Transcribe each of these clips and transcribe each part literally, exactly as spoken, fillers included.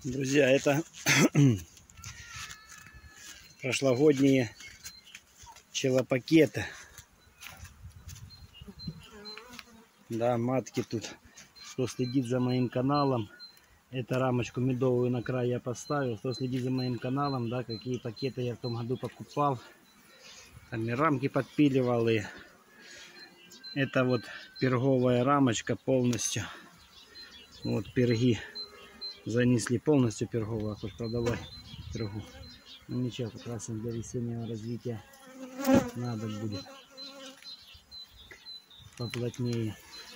Друзья, это прошлогодние пчелопакеты. Да, матки тут. Кто следит за моим каналом, эту рамочку медовую на край я поставил. Кто следит за моим каналом, да, какие пакеты я в том году покупал. Там и рамки подпиливал, и это вот перговая рамочка полностью. Вот перги занесли полностью перговую, хоть продавай пергу. Ну ничего, как раз им для весеннего развития надо будет поплотнее.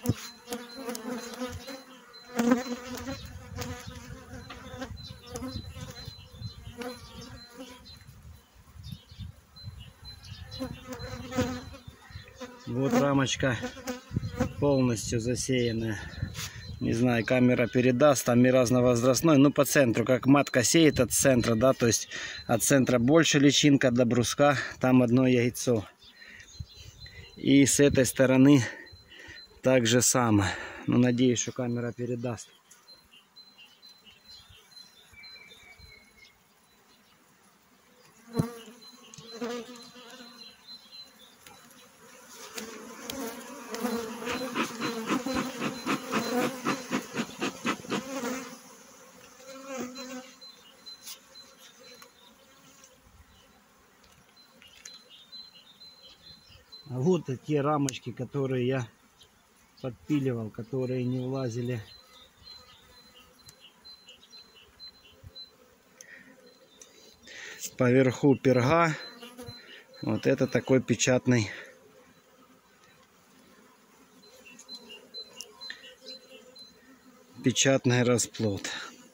Вот рамочка полностью засеянная. Не знаю, камера передаст, там и разновозрастной. Ну, по центру, как матка сеет от центра, да, то есть от центра больше личинка до бруска, там одно яйцо. И с этой стороны так же самое. Ну, надеюсь, что камера передаст. А вот те рамочки, которые я подпиливал, которые не влазили поверху перга. Вот это такой печатный печатный расплод.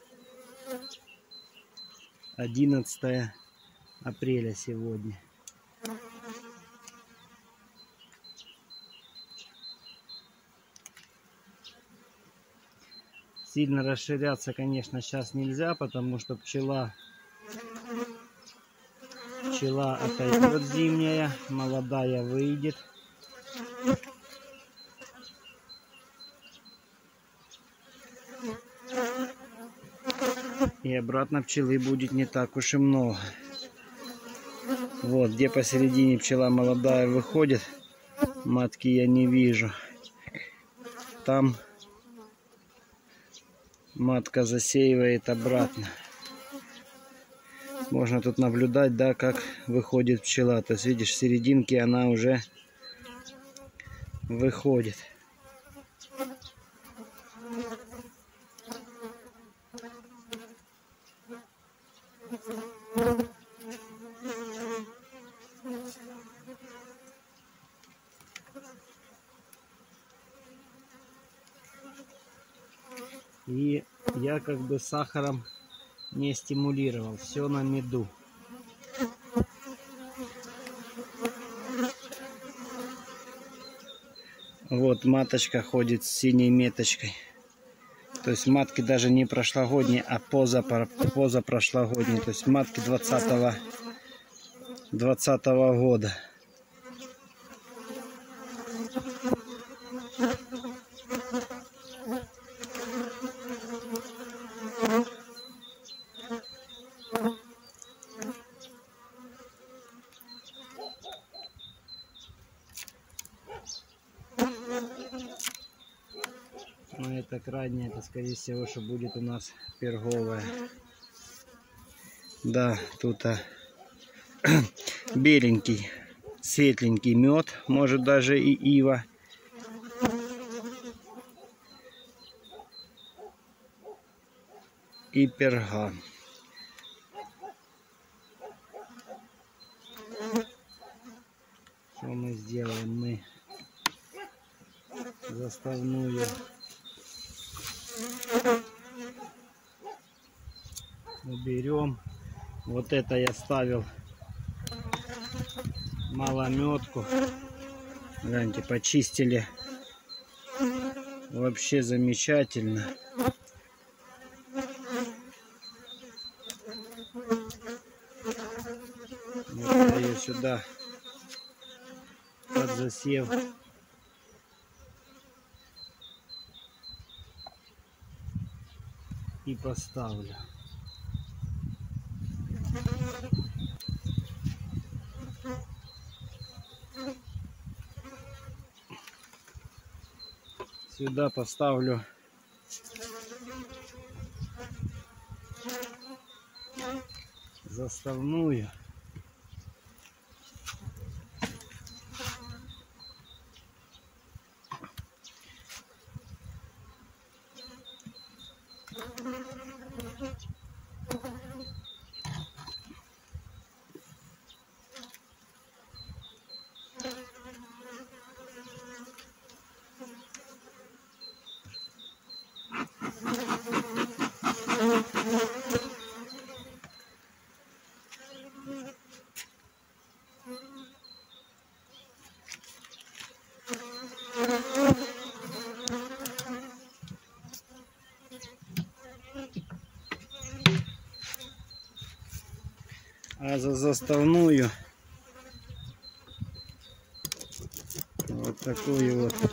одиннадцатое апреля сегодня. Сильно расширяться, конечно, сейчас нельзя, потому что пчела пчела отойдет зимняя, молодая выйдет. И обратно пчелы будет не так уж и много. Вот, где посередине пчела молодая выходит, матки я не вижу. Там матка засеивает обратно. Можно тут наблюдать, да, как выходит пчела. То есть, видишь, в серединке она уже выходит. И я как бы сахаром не стимулировал, все на меду. Вот маточка ходит с синей меточкой. То есть матки даже не прошлогодние, а позапрошлогодние. То есть матки двадцатого года. Но это крайне, это скорее всего, что будет у нас перговая. Да, тут а, беленький, светленький мед, может даже и ива. И перга. Что мы сделаем? Мы заставную уберем. Вот это я ставил малометку. Гляньте, почистили. Вообще замечательно. Вот я ее сюда под засев и поставлю. Сюда поставлю заставную. А за заставную вот такую вот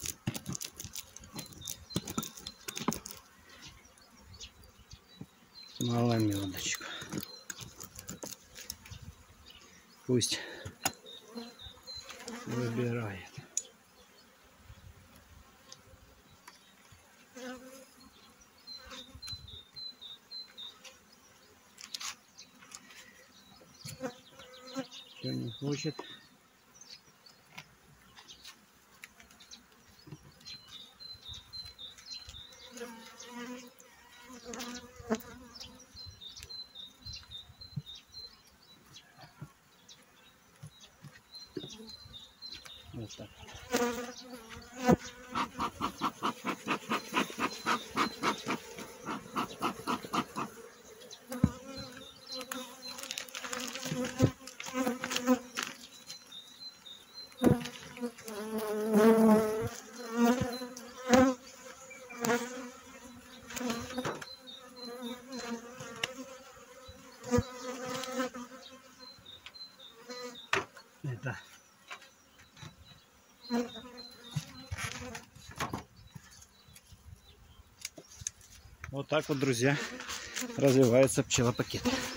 малометочку. Пусть выбирает. Что не хочет. Вот так. Это вот так вот, друзья, развивается пчелопакет.